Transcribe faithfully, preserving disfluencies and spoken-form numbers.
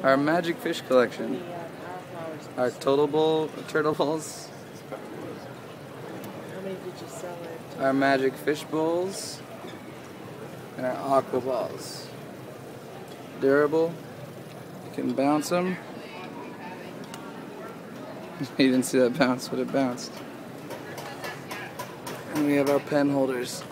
Our magic fish collection. Our total bowl, turtle bowls. How many did you sell it? Our magic fish bowls. And our aqua balls. Durable. You can bounce them. You didn't see that bounce, but it bounced. And we have our pen holders.